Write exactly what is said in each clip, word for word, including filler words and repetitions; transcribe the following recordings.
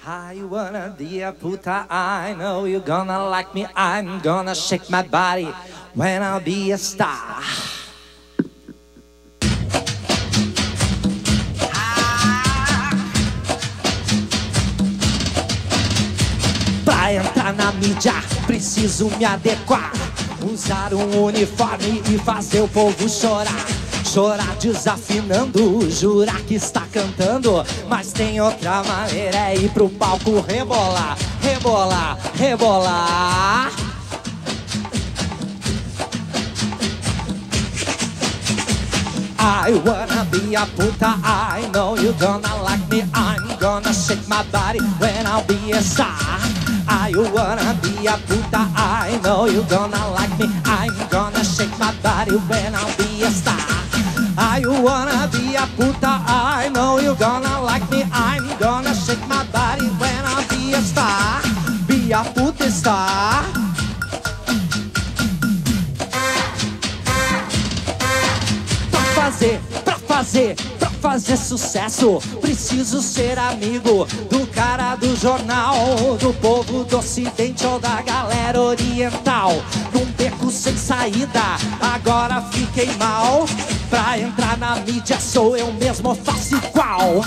I wanna be a puta, I know you're gonna like me. I'm gonna shake my body when I'll be a star. Pra entrar na mídia, preciso me adequar. Usar um uniforme e fazer o povo chorar. Chorar desafinando, jurar que está cantando. Mas tem outra maneira, é ir pro palco rebolar. Rebolar, rebolar. I wanna be a puta, I know you're gonna like me. I'm gonna shake my body when I'll be a star. I wanna be a puta, I know you're gonna like me. I'm gonna shake my body when I'll be a star. I wanna be a puta, I know you're gonna like me. I'm gonna shake my body when I'll be a star. Be a puta star. Pra fazer, pra fazer, pra fazer sucesso, preciso ser amigo do cara do jornal, do povo do ocidente ou da galera oriental. Num beco sem saída, agora fiquei mal. Pra entrar na mídia sou eu mesmo, faço igual.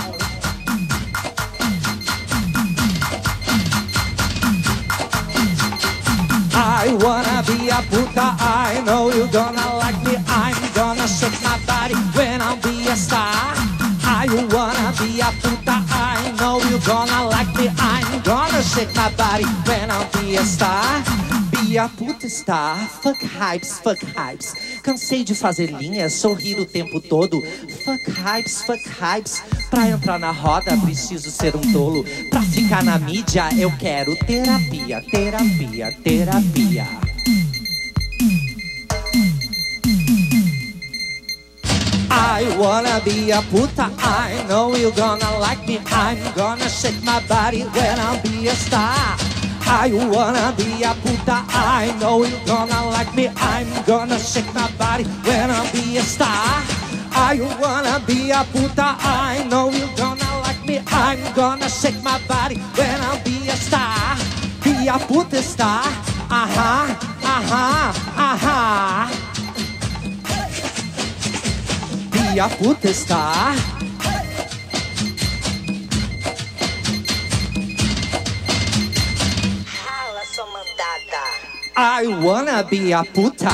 I wanna be a puta, I know you're gonna like me. I'm gonna shake my body when I'll be a star. I wanna be a puta, I know you're gonna like me. I'm gonna shake my body when I'll be a star. Be a puta star, fuck hypes, fuck hypes. Cansei de fazer linhas, sorrir o tempo todo. Fuck hypes, fuck hypes. Pra entrar na roda preciso ser um tolo. Pra ficar na mídia eu quero terapia, terapia, terapia. I wanna be a puta, I know you're gonna like me. I'm gonna shake my body when I'll be a star. I wanna be a puta, I know you're gonna like me. I'm gonna shake my body when I'll be a star. I wanna be a puta, I know you're gonna like me. I'm gonna shake my body when I'll be a star. Be a puta star, aha, aha, aha. Be a puta star. I wanna be a puta.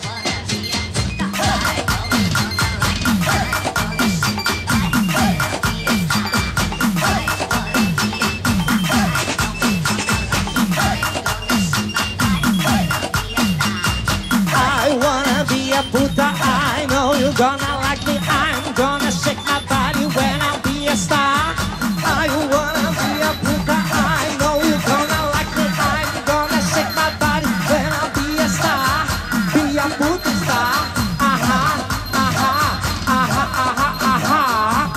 I wanna be a puta, I know you're gonna like me. I'm gonna shake my body when I'll be a star. I wanna be a puta, I know you're gonna like me. I'm gonna shake my body when I'll be a star. Be a puta star. Aha, aha, aha, aha, aha.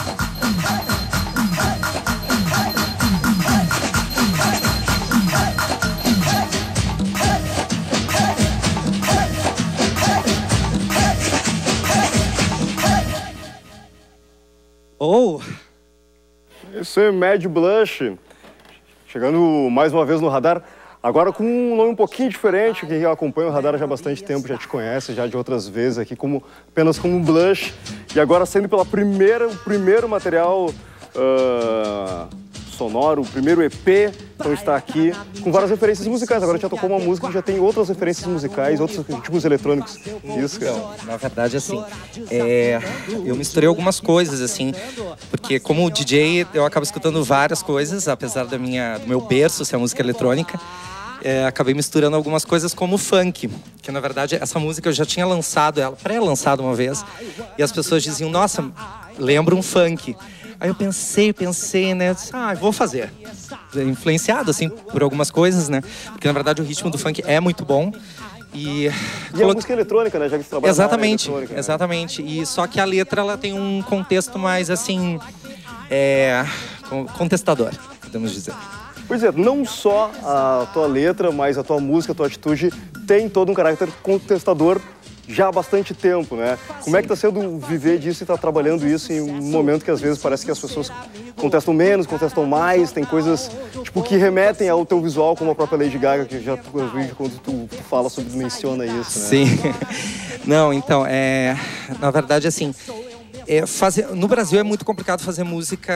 Oh! Isso é Mad Blush, chegando mais uma vez no radar, agora com um nome um pouquinho diferente. Quem acompanha o radar já há bastante tempo já te conhece, já de outras vezes aqui, como, apenas como Blush. E agora saindo pela primeira, o primeiro material uh, sonoro, o primeiro E P, então está aqui com várias referências musicais. Agora já tocou uma música que já tem outras referências musicais, outros ritmos eletrônicos. Isso, cara. Então, na verdade, assim, é, eu misturei algumas coisas, assim, porque como D J eu acabo escutando várias coisas, apesar da minha, do meu berço ser a música eletrônica. É, acabei misturando algumas coisas como funk, que na verdade essa música eu já tinha lançado ela, pré-lançado uma vez, e as pessoas diziam, nossa, lembra um funk. Aí eu pensei, pensei, né, disse, ah, vou fazer. Influenciado, assim, por algumas coisas, né, porque na verdade o ritmo do funk é muito bom. E, e colo... a música eletrônica, né, já que você trabalha exatamente, na área eletrônica, exatamente, né? E só que a letra, ela tem um contexto mais, assim, é, contestador, podemos dizer. Pois é, não só a tua letra, mas a tua música, a tua atitude tem todo um caráter contestador já há bastante tempo, né? Como é que está sendo viver disso e estar tá trabalhando isso em um momento que às vezes parece que as pessoas contestam menos, contestam mais, tem coisas tipo que remetem ao teu visual, como a própria Lady Gaga, que já tu vídeo quando tu, tu fala sobre, menciona isso, né? Sim. Não, então, é, na verdade, assim, é fazer, no Brasil é muito complicado fazer música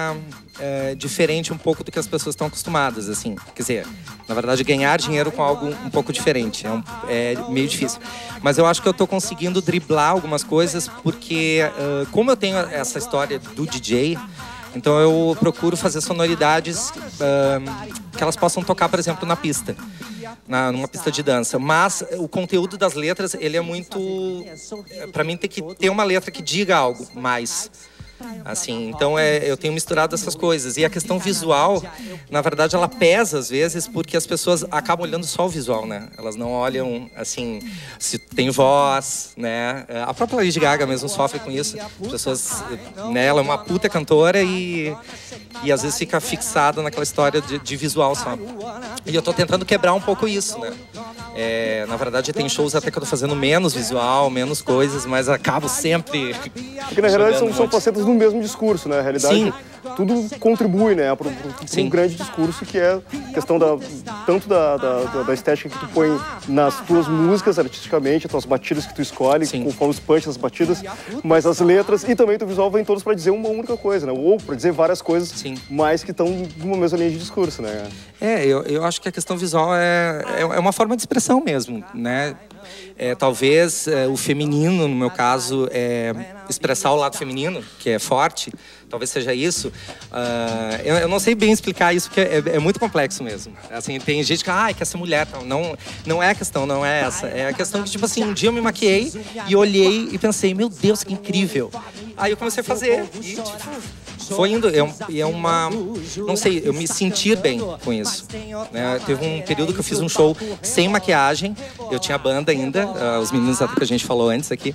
é, diferente um pouco do que as pessoas estão acostumadas, assim. Quer dizer, na verdade, ganhar dinheiro com algo um pouco diferente é, um, é meio difícil. Mas eu acho que eu estou conseguindo driblar algumas coisas porque, uh, como eu tenho essa história do D J, então eu procuro fazer sonoridades uh, que elas possam tocar, por exemplo, na pista. Na, numa pista de dança, mas o conteúdo das letras, ele é muito, para mim tem que ter uma letra que diga algo mais, assim, então é, eu tenho misturado essas coisas, e a questão visual, na verdade, ela pesa às vezes, porque as pessoas acabam olhando só o visual, né, elas não olham, assim, se tem voz, né, a própria Lady Gaga mesmo sofre com isso, as pessoas, né, ela é uma puta cantora e, e às vezes fica fixada naquela história de, de visual só. E eu tô tentando quebrar um pouco isso, né? É, na verdade, tem shows até que eu tô fazendo menos visual, menos coisas, mas acabo sempre... Porque na realidade são, um são facetas do mesmo discurso, né? Na realidade, sim, tudo contribui, né, para um grande discurso que é a questão da, tanto da, da, da estética que tu põe nas tuas músicas, artisticamente, as tuas batidas que tu escolhe, sim, conforme os punch das batidas, mas as letras e também o visual vem todos para dizer uma única coisa, né? Ou para dizer várias coisas, sim, mais que estão numa mesma linha de discurso, né? É, eu, eu acho que a questão visual é, é uma forma de expressão mesmo, né? É, talvez é, o feminino, no meu caso, é, expressar o lado feminino, que é forte, talvez seja isso. Uh, eu, eu não sei bem explicar isso, porque é, é muito complexo mesmo. Assim, tem gente que ah, quer ser mulher. Não, não é a questão, não é essa. É a questão que, tipo assim, um dia eu me maquiei e olhei e pensei, meu Deus, que incrível. Aí eu comecei a fazer e, tipo, foi indo, é, é uma, não sei, eu me senti bem com isso, né? Teve um período que eu fiz um show sem maquiagem, eu tinha banda ainda, uh, os meninos até que a gente falou antes aqui,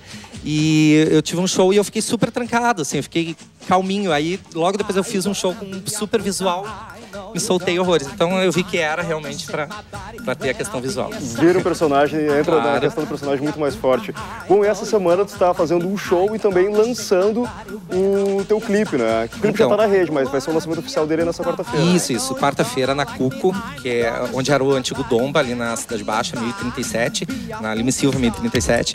e eu tive um show e eu fiquei super trancado, assim, eu fiquei calminho, aí logo depois eu fiz um show com um super visual, me soltei horrores, então eu vi que era realmente pra, pra ter a questão visual. Vira o personagem, entra claro, na questão do personagem muito mais forte. Bom, essa semana tu está fazendo um show e também lançando o teu clipe, né? O clipe então, já tá na rede, mas vai ser o lançamento oficial dele nessa quarta-feira. Isso, isso. Quarta-feira na Cuco, que é onde era o antigo Domba, ali na Cidade Baixa, mil e trinta e sete, na Lima e Silva, mil e trinta e sete.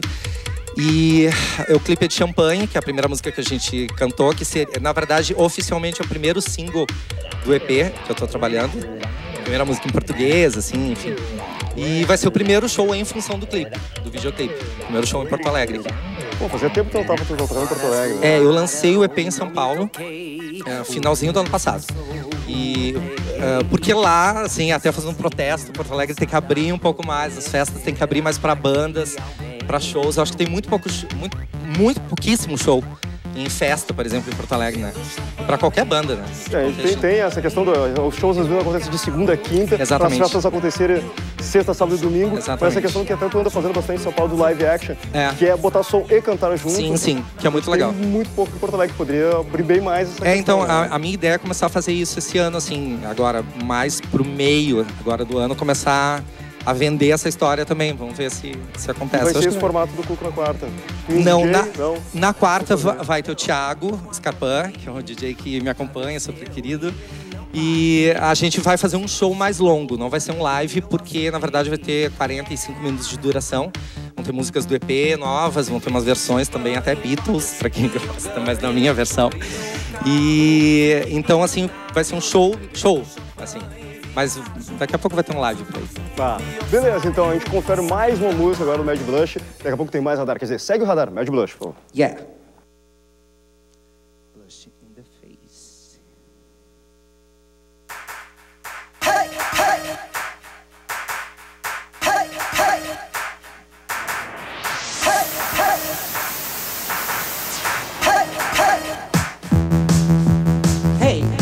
E o clipe é de Champanhe, que é a primeira música que a gente cantou, que seria, na verdade, oficialmente é o primeiro single do E P que eu tô trabalhando. Primeira música em português, assim, enfim. E vai ser o primeiro show em função do clipe, do videoclipe. Primeiro show em Porto Alegre aqui. Pô, fazia tempo que eu tava tocando em Porto Alegre. É, eu lancei o E P em São Paulo, é, finalzinho do ano passado. E uh, porque lá, assim, até fazendo um protesto, Porto Alegre tem que abrir um pouco mais, as festas tem que abrir mais para bandas, para shows. Eu acho que tem muito pouco, muito, muito pouquíssimo show em festa, por exemplo, em Porto Alegre, né? Pra qualquer banda, né? É, tem, tem essa questão dos shows às vezes acontecem de segunda a quinta, exatamente, as festas acontecerem sexta, sábado e domingo. Exatamente. Mas essa questão que até tu anda fazendo bastante em São Paulo do live action, é, que é botar som e cantar junto. Sim, sim, que é muito legal. Tem muito pouco em Porto Alegre, poderia abrir bem mais essa É, questão, então, né? a, a minha ideia é começar a fazer isso esse ano, assim, agora, mais pro meio agora do ano, começar a vender essa história também. Vamos ver se, se acontece. Vai ser esse que... formato do Cuco na quarta? Um não, D J, na, não, na quarta vai, vai ter o Thiago Scarpan, que é um D J que me acompanha, super querido. E a gente vai fazer um show mais longo, não vai ser um live, porque na verdade vai ter quarenta e cinco minutos de duração. Vão ter músicas do E P novas, vão ter umas versões também, até Beatles, pra quem gosta, mas na minha versão. E então, assim, vai ser um show, show, assim. Mas daqui a pouco vai ter um live por aí. Tá. Beleza, então a gente confere mais uma música agora do Mad Blush. Daqui a pouco tem mais radar. Quer dizer, segue o radar, Mad Blush, pô. Yeah. Blush in the face. Hey, hey. Hey, hey. Hey, hey. Hey, hey. Hey.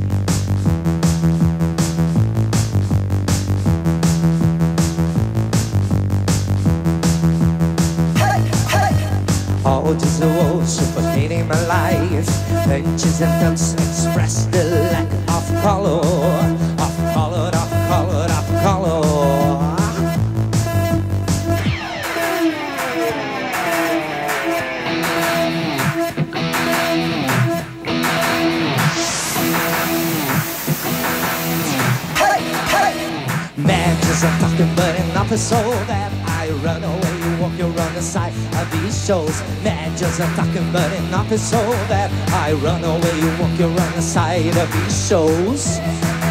All these walls suffocating my life. Benches and belts express the lack of color, of color, of color, of color. talking, but enough is so that I run away, walk around the side of these shows. Managers are talking, but enough is so that I run away, walk around the side of these shows.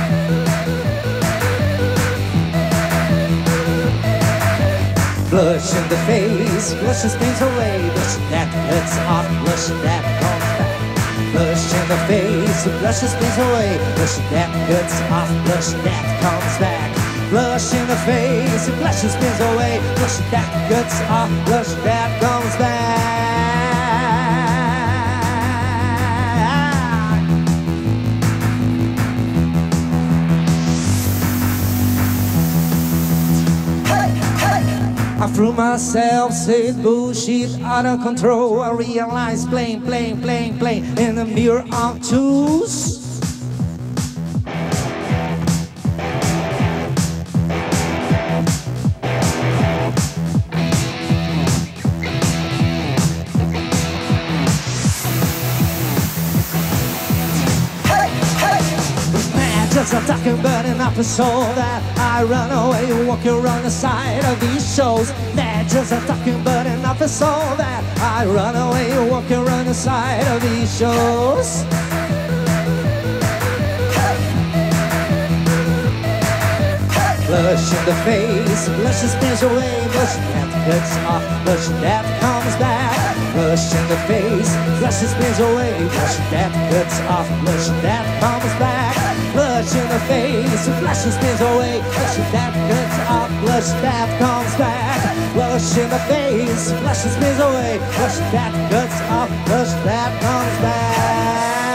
Blush in the face, blush and spins away, blush that hurts off, blush that comes back. Blush in the face, blush and spins away, blush that hurts off, blush that comes back. Blush in the face, blush and spins away, blush that hurts off, blush that comes back. I threw myself, said bullshit, out of control. I realized playing, playing, playing, playing in the mirror of twos. Just a talking, but enough is so that I run away, walk around the side of these shows. Just a talking, but enough is so that I run away, walk around the side of these shows. Blush in the face, blush and spins away, blush that gets off, blush that comes back. Blush in the face, blush and spins away, blush that gets off, blush that comes back. Blush in the face, blush and spins away, blush that gets off, blush that comes back. Blush in the face, blush and spins away, blush that gets off, blush that comes back.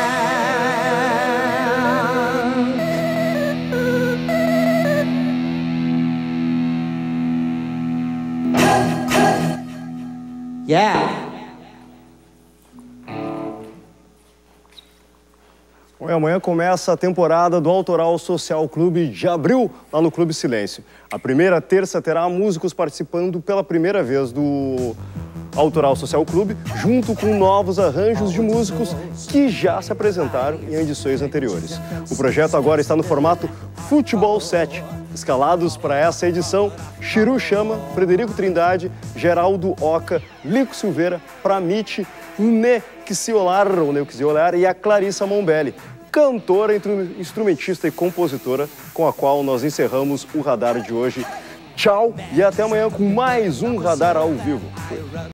Yeah. Bom, e amanhã começa a temporada do Autoral Social Clube de abril, lá no Clube Silêncio. A primeira terça terá músicos participando pela primeira vez do Autoral Social Clube, junto com novos arranjos de músicos que já se apresentaram em edições anteriores. O projeto agora está no formato Futebol sete. Escalados para essa edição, Chiru Chama, Frederico Trindade, Geraldo Oca, Lico Silveira, Pramite, Nequiciolar, ou Nequiciolar e a Clarissa Mombelli, cantora, instrumentista e compositora, com a qual nós encerramos o Radar de hoje. Tchau e até amanhã com mais um Radar ao vivo.